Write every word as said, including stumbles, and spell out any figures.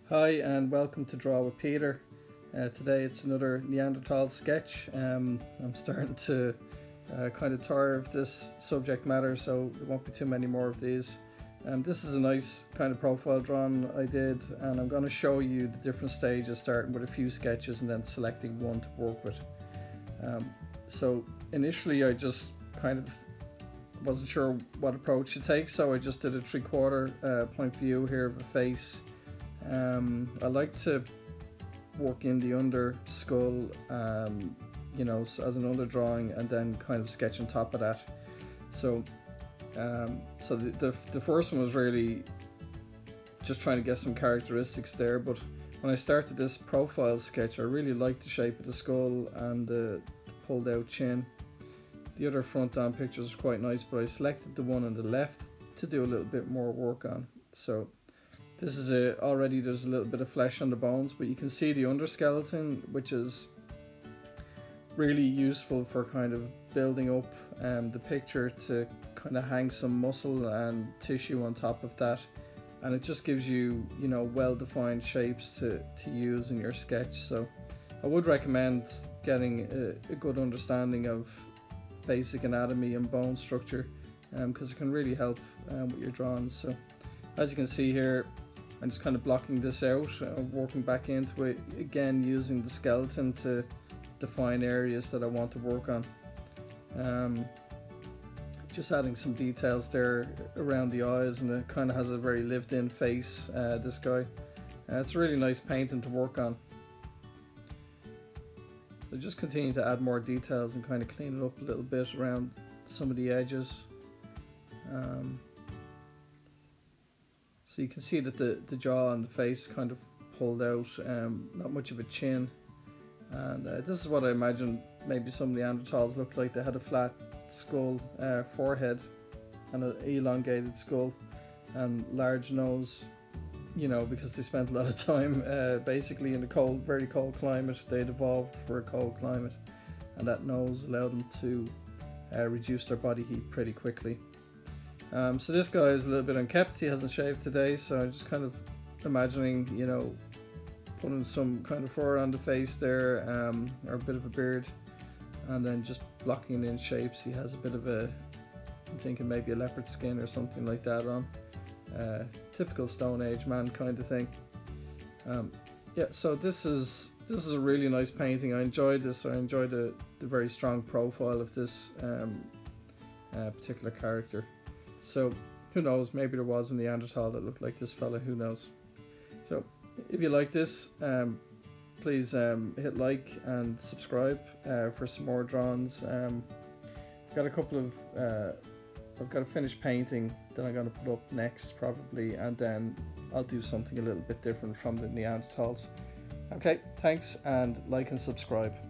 Hi and welcome to Draw with Peter. Uh, today it's another Neanderthal sketch. Um, I'm starting to uh, kind of tire of this subject matter, so there won't be too many more of these. Um, this is a nice kind of profile drawing I did, and I'm going to show you the different stages, starting with a few sketches and then selecting one to work with. Um, so initially I just kind of wasn't sure what approach to take, so I just did a three-quarter uh, point view here of a face. Um, I like to work in the under skull, um, you know, as an under drawing, and then kind of sketch on top of that. So, um, so the, the the first one was really just trying to get some characteristics there. But when I started this profile sketch, I really liked the shape of the skull and the, the pulled out chin. The other front on pictures was quite nice, but I selected the one on the left to do a little bit more work on. So. This is a, already there's a little bit of flesh on the bones, but you can see the underskeleton, which is really useful for kind of building up um, the picture to kind of hang some muscle and tissue on top of that. And it just gives you, you know, well-defined shapes to, to use in your sketch. So I would recommend getting a, a good understanding of basic anatomy and bone structure, because um, it can really help um, with your drawings. So as you can see here, I'm just kind of blocking this out, uh, working back into it, again using the skeleton to define areas that I want to work on. Um, just adding some details there around the eyes, and it kind of has a very lived in face, uh, this guy. Uh, it's a really nice painting to work on. So just continue to add more details and kind of clean it up a little bit around some of the edges. Um, So you can see that the, the jaw and the face kind of pulled out, um, not much of a chin. And uh, this is what I imagine maybe some Neanderthals looked like. They had a flat skull, uh, forehead, and an elongated skull, and large nose, you know, because they spent a lot of time uh, basically in a cold, very cold climate. They'd evolved for a cold climate, and that nose allowed them to uh, reduce their body heat pretty quickly. Um, so this guy is a little bit unkempt. He hasn't shaved today, so I'm just kind of imagining, you know, putting some kind of fur on the face there, um, or a bit of a beard, and then just blocking it in shapes. He has a bit of a, I'm thinking maybe a leopard skin or something like that on. Uh, typical Stone Age man kind of thing. Um, yeah, so this is this is a really nice painting. I enjoyed this. I enjoyed the, the very strong profile of this um, uh, particular character. So who knows, maybe there was a Neanderthal that looked like this fella, who knows. So if you like this, um, please um, hit like and subscribe uh, for some more drawings. Um, I've got a couple of, uh, I've got a finished painting that I'm going to put up next probably, and then I'll do something a little bit different from the Neanderthals. Okay, thanks, and like and subscribe.